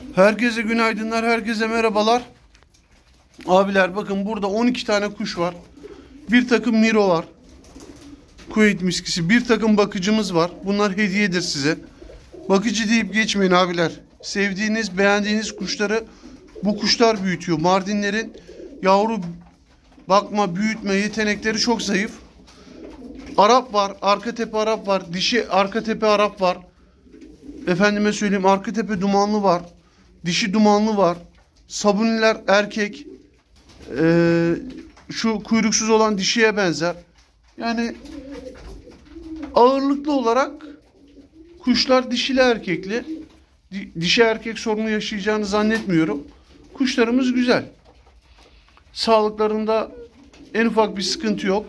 Herkese günaydınlar, herkese merhabalar. Abiler bakın burada 12 tane kuş var. Bir takım miro var. Kuveyt miskisi. Bir takım bakıcımız var. Bunlar hediyedir size. Bakıcı deyip geçmeyin abiler. Sevdiğiniz, beğendiğiniz kuşları bu kuşlar büyütüyor. Mardinlerin yavru bakma, büyütme yetenekleri çok zayıf. Arap var, arka tepe Arap var, dişi arka tepe Arap var. Efendime söyleyeyim, arka tepe dumanlı var. Dişi dumanlı var. Sabuniler erkek. Şu kuyruksuz olan dişiye benzer. Yani ağırlıklı olarak kuşlar dişili erkekli. Dişi erkek sorunu yaşayacağını zannetmiyorum. Kuşlarımız güzel. Sağlıklarında en ufak bir sıkıntı yok.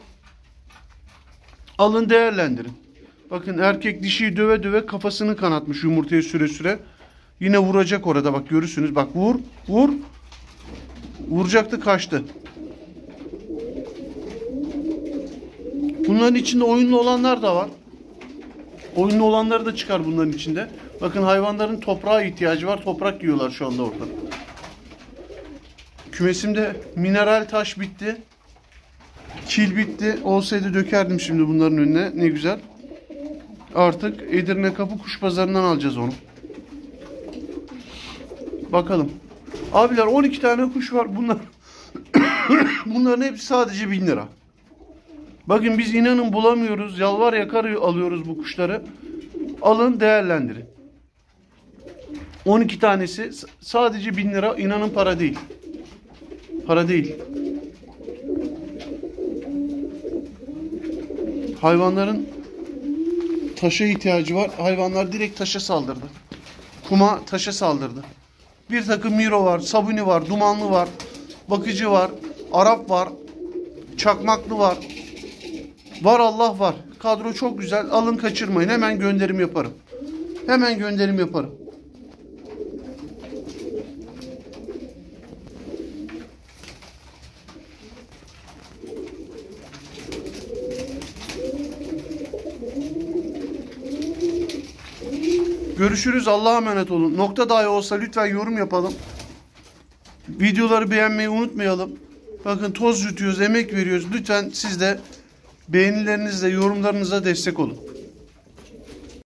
Alın değerlendirin. Bakın erkek dişiyi döve döve kafasını kanatmış yumurtayı süre süre. Yine vuracak orada, bak görürsünüz. Bak vur. Vuracaktı, kaçtı. Bunların içinde oyunlu olanlar da var. Oyunlu olanları da çıkar bunların içinde. Bakın hayvanların toprağa ihtiyacı var. Toprak yiyorlar şu anda orada. Kümesimde mineral taş bitti. Kil bitti. Olsaydı dökerdim şimdi bunların önüne. Ne güzel. Artık Edirne Kapı Kuş Pazarı'ndan alacağız onu. Bakalım. Abiler 12 tane kuş var. Bunların hepsi sadece 1000 lira. Bakın biz inanın bulamıyoruz. Yalvar yakar alıyoruz bu kuşları. Alın değerlendirin. 12 tanesi sadece 1000 lira. İnanın para değil. Para değil. Hayvanların taşa ihtiyacı var. Hayvanlar direkt taşa saldırdı. Kuma, taşa saldırdı. Bir takım miro var, sabuni var, dumanlı var, bakıcı var, Arap var, çakmaklı var. Var Allah var. Kadro çok güzel. Alın kaçırmayın. Hemen gönderim yaparım. Hemen gönderim yaparım. Görüşürüz. Allah'a emanet olun. Nokta dahi olsa lütfen yorum yapalım. Videoları beğenmeyi unutmayalım. Bakın toz yutuyoruz, emek veriyoruz. Lütfen siz de beğenilerinizle, yorumlarınızla destek olun.